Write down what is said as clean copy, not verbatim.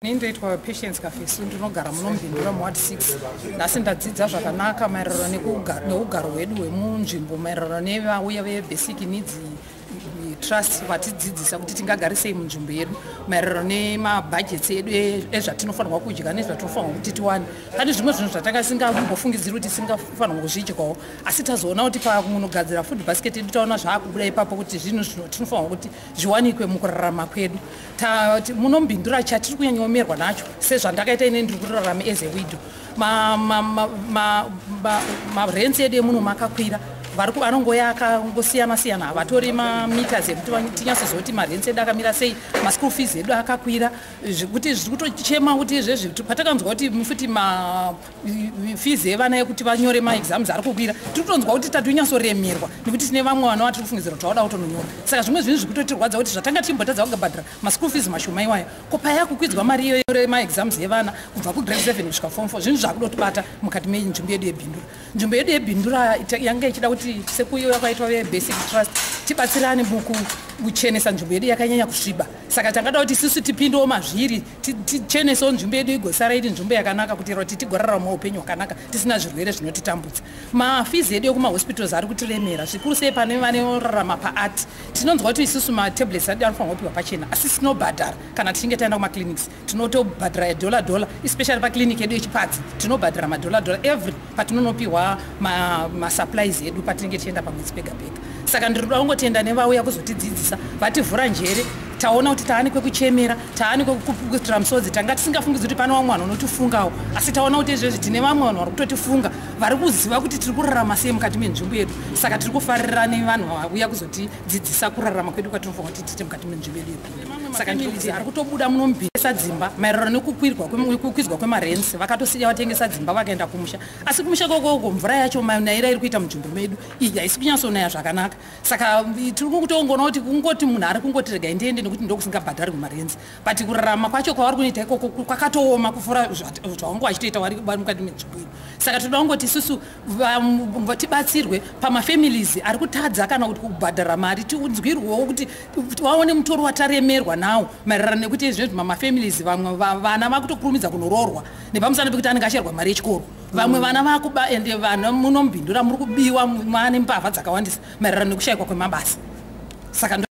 Ndoitwa Mai Kafesu ndinogara muno Bindura Ward 6. Ndasi ndadzidza zvakanaka maererano neugaro hwedu hwemunzvimbo maererano nevauya ve-basic needs trust vatidzidzisa kuti tingagare sei munzvimbo yedu maererano nemabhajets edu ezvatinofanirwa kudya nezvatinofanirwa kuti tiwane. Pane zvimwe zvinhu zvatanga tisingambofungidziri kuti tisingafanirwa kuzvidyawo, asi tazoona kuti pamunogadzira food basket yedu taona zvaakubuda ipapo kuti zvinhu tinofanirwa kuti zviwanikwe mukurarama kwedu. Muno Bindura chatiri kunyanyomerwa nacho sezvandakaita ine ndiri kurarama as a widow, marents edu emuno makakwira, vanongoyaka ngosiyana-siyana, havatori mameters ekuti tinyatsozoti marents edu akamira sei, maschool fees edu akakwira, zvekuti zviri kutochema kuti izvezvi patakanzwa kuti futi fees evana yekuti vanyore maexams ari kukwira, tiri kutonzwa kuti tatinyatsoremerwa nekuti tine vamwe vana vatiri kufungidzira kuti vauda kutononyora. Saka zvimwe zvinhu zviri kutotirwadza kuti zvatanga tichimbotadza kugabhadhara maschool fees mashoma iwayo, ko paya kukwidzwa mari iyo maexams evana kubva kugrade 7 kusvika form 4, zvinhu zvakudotibata mukati menzvimbo yedu yeBindura. Nzvimbo yedu yeBindura yanga ichida kuti sekuyo yakaitwa ve-basic trust tibatsirane mukuchenesa nzvimbo yedu yakanyanya kusviba. Saka tangada kuti isusu tipindewo mazviri tichenesewo nzvimbo yedu igosara iri nzvimbo yakanaka kuti kuti tigorarama upenyu hwakanaka tisina zvirwere zvinotitambudza. Mafees edu ekumahospitals ari kutiremera zvikuru sei pane vanorarama paart. Tinonzwa kuti isusu matablets edu anofanirwa kupiwa pachena, asi tinobhadhara kana tichinge taenda kumaclinics, tinotobhadhara $1 especially paclinic yedu yechipadzi tinobhadhara $1 every patinonopiwa masupplies edu patinenge tichienda pamwedzi pega pega. Saka ndinoda kungotenda nevauya kuzotidzidzisa vativhura njere, taona kuti taani kwekuchemera, taani kwekutira musodzi, tanga tisingafungidzi kuti pane vamwe vanhu vanotifungawo, asi taona kuti izvezvi tine vamwe vanhu vari kutotifunga vari kuziva kuti tiri kurarama sei mukati menzvimbo yedu. Saka tiri kufarira nevanhu vauya kuzotidzidzisa kurarama kwedu kwatinofanira kuti tiite mukati menzvimbo yedu yeBindura. Saka ndiri ari kutobuda muno Bindura dzimba maererano nekukwidzwa kwemarents, vakatosiya vatengesa dzimba vakaenda kumusha, asi kumusha kokoko mvura yacho naira iri kuita munzvimbo medu iyi haisi kunyatsonaya zvakanaka. Saka tiri kutoongona kuti kungoti munhu ari kungoti rega ndiende nekuti ndokusingabhadhari marents, but kurarama kwacho kwavari kunoita ikoko kwakatooma kufura zvavanga vachitoita vari mukati menzvimbo yedu. Saka toda kungoti isusu tibatsirwe pamafamilies ari kutadza kana kuti kubhadhara mari, tiudzwirwewo kuti waone mutoro wataremerwa nawo maererano nekuti izvezvi mamafamilies vamwe vana vakutokurumidza kunoroorwa nepamusana pekuti anenge ashairwa mari yechikoro. Vamwe vana vakuba ende vana muno Bindura muri kubiwa mane mbavha dzakawandisa maererano nekushayikwa kwemabasa. Saka